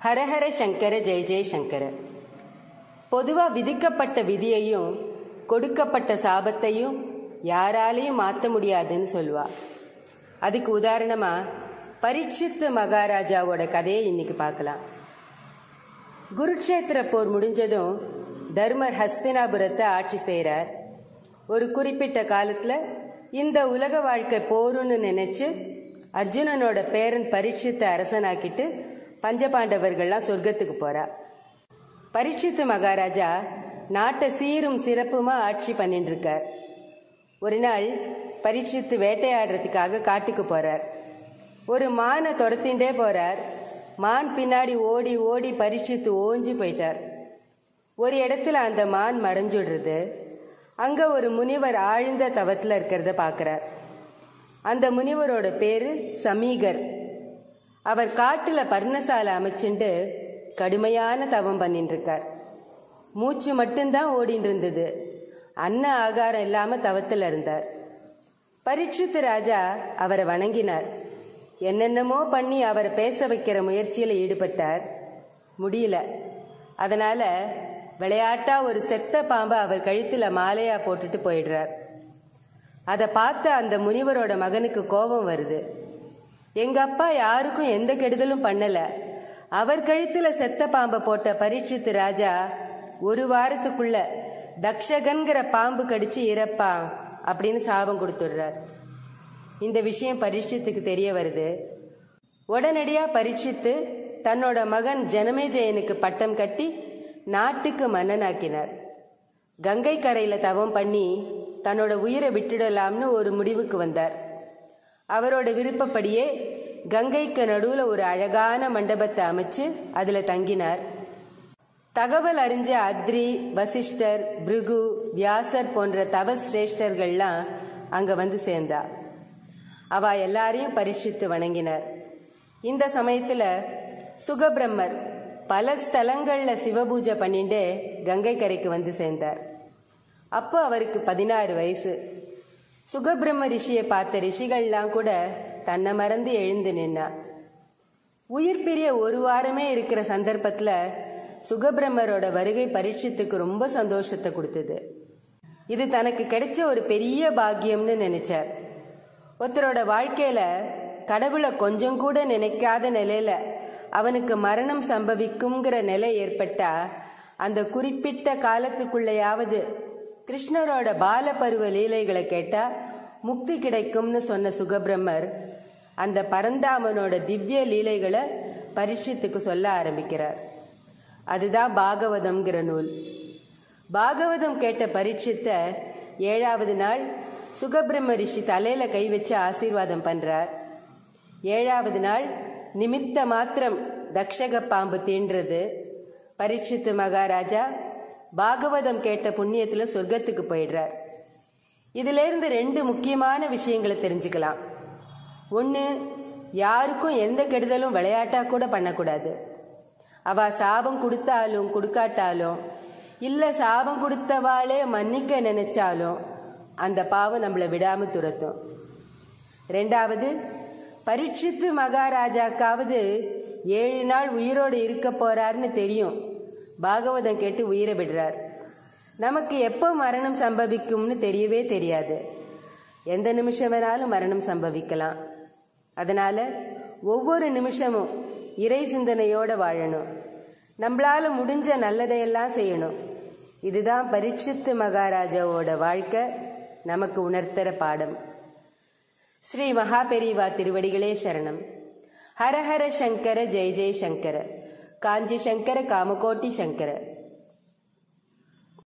ஹரஹர சங்கர ஜெய ஜெய சங்கர. பொதுவாக விதிக்கப்பட்ட விதியையும் கொடுக்கப்பட்ட சாபத்தையும் யாராலையும் மாற்ற முடியாதுன்னு சொல்லுவா. அதுக்கு உதாரணமாக பரீட்சித் மகாராஜாவோட கதையை இன்னைக்கு பார்க்கலாம். குருட்சேத்திர போர் முடிஞ்சதும் தர்மர் ஹஸ்தினாபுரத்தை ஆட்சி செய்கிறார். ஒரு குறிப்பிட்ட காலத்தில் இந்த உலக வாழ்க்கை போருன்னு நினைச்சு அர்ஜுனனோட பேரன் பரீட்சித்தை அரசனாக்கிட்டு பஞ்சபாண்டவர்கள்லாம் சொர்க்கத்துக்கு போறா. பரீட்சித்து மகாராஜா நாட்டை சீரும் சிறப்புமா ஆட்சி பண்ணிட்டு இருக்கார். ஒரு நாள் பரீட்சித்து வேட்டையாடுறதுக்காக காட்டுக்கு போறார். ஒரு மானை துரத்தின்றே போறார். மான் பின்னாடி ஓடி ஓடி பரீட்சித்து ஓஞ்சி போயிட்டார். ஒரு இடத்துல அந்த மான் மறைஞ்சுடுறது. அங்க ஒரு முனிவர் ஆழ்ந்த தவத்தில் இருக்கிறத பார்க்கிறார். அந்த முனிவரோட பேரு சமீகர். அவர் காட்டுல பர்ணசாலை அமைச்சுண்டு கடுமையான தவம் பண்ணிட்டு இருக்கார். மூச்சு மட்டும்தான் ஓடிட்டு இருந்தது. அன்ன ஆகாரம் இல்லாம தவத்தில் இருந்தார். பரீட்சித்து ராஜா அவரை வணங்கினார். என்னென்னமோ பண்ணி அவரை பேச வைக்கிற முயற்சியில் ஈடுபட்டார். முடியல. அதனால விளையாட்டா ஒரு செத்த பாம்பை அவர் கழுத்துல மாலையா போட்டுட்டு போயிடுறார். அதை பார்த்த அந்த முனிவரோட மகனுக்கு கோபம் வருது. எங்க அப்பா யாருக்கும் எந்த கெடுதலும் பண்ணல, அவர் கழுத்துல செத்த பாம்பை போட்ட பரீட்சித்து ராஜா ஒரு வாரத்துக்குள்ள தக்ஷகன்கிற பாம்பு கடிச்சு இறப்பான் அப்படின்னு சாபம் கொடுத்துடுறார். இந்த விஷயம் பரீட்சித்துக்கு தெரிய வருது. உடனடியா பரீட்சித்து தன்னோட மகன் ஜனமேஜயனுக்கு பட்டம் கட்டி நாட்டுக்கு மன்னனாக்கினார். கங்கை கரையில தவம் பண்ணி தன்னோட உயிரை விட்டுடலாம்னு ஒரு முடிவுக்கு வந்தார். அவரோட விருப்பப்படியே கங்கைக்கு நடுவுல ஒரு அழகான மண்டபத்தை அமைச்சு அதுல தங்கினார். தகவல் அறிஞ்ச அத்ரி, வசிஷ்டர், பிருகு, வியாசர் போன்ற தவ சிரேஷ்டர்கள்லாம் அங்க வந்து சேர்ந்தா. அவ எல்லாரையும் பரீட்சித்து வணங்கினார். இந்த சமயத்துல சுகபிரம்மர் பல ஸ்தலங்கள்ல சிவபூஜை பண்ணிட்டு கங்கை கரைக்கு வந்து சேர்ந்தார். அப்போ அவருக்கு 16 வயசு. சுகபிரம்ம ரிஷியை பார்த்த ரிஷிகள்லாம் கூட தன்னை மறந்து எழுந்து நின்னா. உயிர் பிரிய ஒரு வாரமே இருக்கிற சந்தர்ப்பத்துல சுகபிரம்மரோட வருகை பரீட்சித்துக்கு ரொம்ப சந்தோஷத்தை கொடுத்தது. இது தனக்கு கிடைச்ச ஒரு பெரிய பாக்கியம்னு நினைச்சார். ஒருத்தரோட வாழ்க்கையில கடவுளை கொஞ்சம் கூட நினைக்காத நிலையில அவனுக்கு மரணம் சம்பவிக்குங்கிற நிலை ஏற்பட்டா அந்த குறிப்பிட்ட காலத்துக்குள்ளையாவது கிருஷ்ணரோட பால பருவ லீலைகளை கேட்டா முக்தி கிடைக்கும்னு சொன்ன சுகபிரம்மர் அந்த பரந்தாமனோட திவ்ய லீலைகளை பரீட்சித்துக்கு சொல்ல ஆரம்பிக்கிறார். அதுதான் பாகவதம்ங்கிற நூல். பாகவதம் கேட்ட பரீட்சித்த 7வது நாள் சுகபிரம்ம ரிஷி தலையில கை வச்சு ஆசீர்வாதம் பண்றார். 7வது நாள் நிமித்த மாத்திரம் தக்ஷக பாம்பு தீண்டுறது. பரீட்சித்து மகாராஜா பாகவதம் கேட்ட புண்ணியத்துல சொர்க்கத்துக்கு போயிடுறார். இதுல இருந்து 2 முக்கியமான விஷயங்களை தெரிஞ்சுக்கலாம். ஒன்று, யாருக்கும் எந்த கெடுதலும் விளையாட்டா கூட பண்ணக்கூடாது. அவ சாபம் கொடுத்தாலும் கொடுக்காட்டாலும் இல்ல சாபம் கொடுத்தவாளே மன்னிக்க நினைச்சாலும் அந்த பாவம் நம்மளை விடாம துரத்தும். 2வது, பரீட்சித்து மகாராஜாக்காவது 7 நாள் உயிரோடு இருக்க போறாருன்னு தெரியும். பாகவதம் கேட்டு உயிரை விடுறார். நமக்கு எப்போ மரணம் சம்பவிக்கும்னு தெரியவே தெரியாது. எந்த நிமிஷம் வேணாலும் மரணம் சம்பவிக்கலாம். அதனால ஒவ்வொரு நிமிஷமும் இறை சிந்தனையோட வாழணும். நம்மளால முடிஞ்ச நல்லதையெல்லாம் செய்யணும். இதுதான் பரீட்சித்து மகாராஜாவோட வாழ்க்கை நமக்கு உணர்த்துற பாடம். ஸ்ரீ மகாபெரிவா திருவடிகளே சரணம். ஹரஹர சங்கர ஜெய ஜெய சங்கர. காஞ்சி சங்கர காமகோட்டி சங்கர.